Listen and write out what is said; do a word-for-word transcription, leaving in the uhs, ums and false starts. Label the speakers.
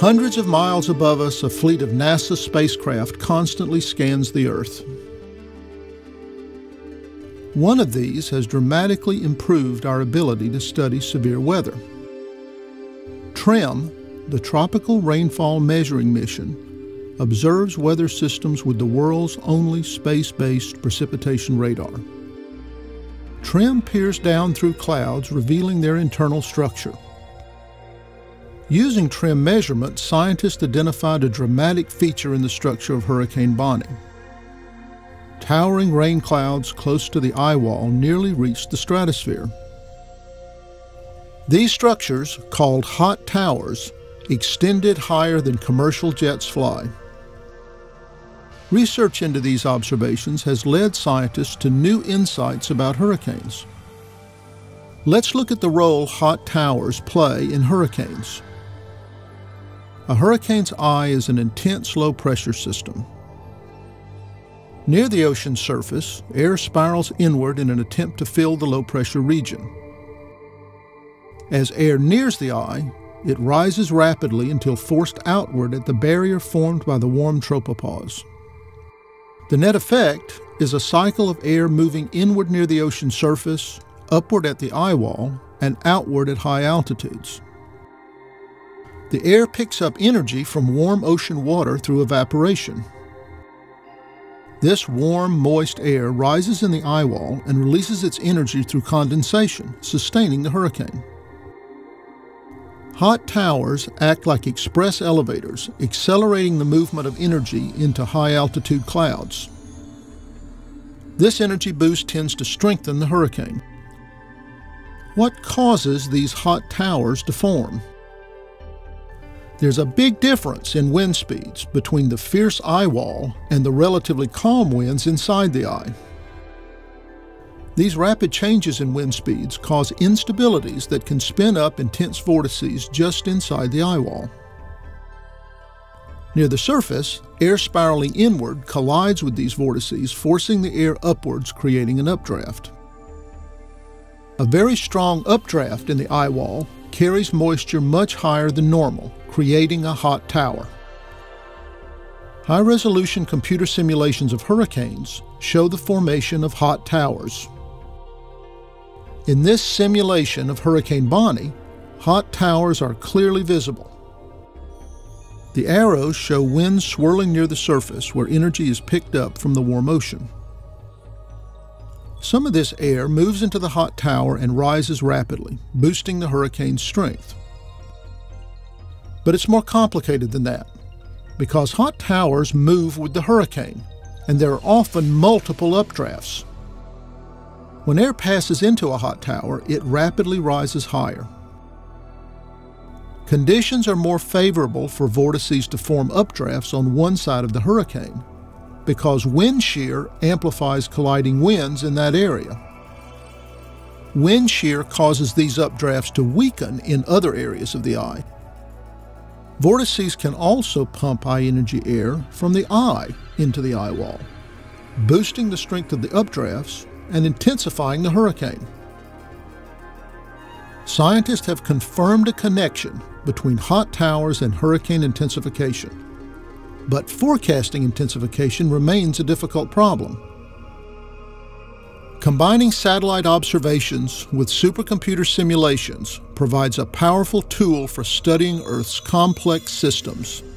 Speaker 1: Hundreds of miles above us, a fleet of NASA spacecraft constantly scans the Earth. One of these has dramatically improved our ability to study severe weather. TRMM, the Tropical Rainfall Measuring Mission, observes weather systems with the world's only space-based precipitation radar. TRMM peers down through clouds, revealing their internal structure. Using TRMM measurements, scientists identified a dramatic feature in the structure of Hurricane Bonnie. Towering rain clouds close to the eye wall nearly reached the stratosphere. These structures, called hot towers, extended higher than commercial jets fly. Research into these observations has led scientists to new insights about hurricanes. Let's look at the role hot towers play in hurricanes. A hurricane's eye is an intense low-pressure system. Near the ocean surface, air spirals inward in an attempt to fill the low-pressure region. As air nears the eye, it rises rapidly until forced outward at the barrier formed by the warm tropopause. The net effect is a cycle of air moving inward near the ocean surface, upward at the eye wall, and outward at high altitudes. The air picks up energy from warm ocean water through evaporation. This warm, moist air rises in the eye wall and releases its energy through condensation, sustaining the hurricane. Hot towers act like express elevators, accelerating the movement of energy into high-altitude clouds. This energy boost tends to strengthen the hurricane. What causes these hot towers to form? There's a big difference in wind speeds between the fierce eye wall and the relatively calm winds inside the eye. These rapid changes in wind speeds cause instabilities that can spin up intense vortices just inside the eye wall. Near the surface, air spiraling inward collides with these vortices, forcing the air upwards, creating an updraft. A very strong updraft in the eye wall carries moisture much higher than normal, creating a hot tower. High-resolution computer simulations of hurricanes show the formation of hot towers. In this simulation of Hurricane Bonnie, hot towers are clearly visible. The arrows show winds swirling near the surface where energy is picked up from the warm ocean. Some of this air moves into the hot tower and rises rapidly, boosting the hurricane's strength. But it's more complicated than that, because hot towers move with the hurricane, and there are often multiple updrafts. When air passes into a hot tower, it rapidly rises higher. Conditions are more favorable for vortices to form updrafts on one side of the hurricane, because wind shear amplifies colliding winds in that area. Wind shear causes these updrafts to weaken in other areas of the eye. Vortices can also pump high-energy air from the eye into the eye wall, boosting the strength of the updrafts and intensifying the hurricane. Scientists have confirmed a connection between hot towers and hurricane intensification. But forecasting intensification remains a difficult problem. Combining satellite observations with supercomputer simulations provides a powerful tool for studying Earth's complex systems.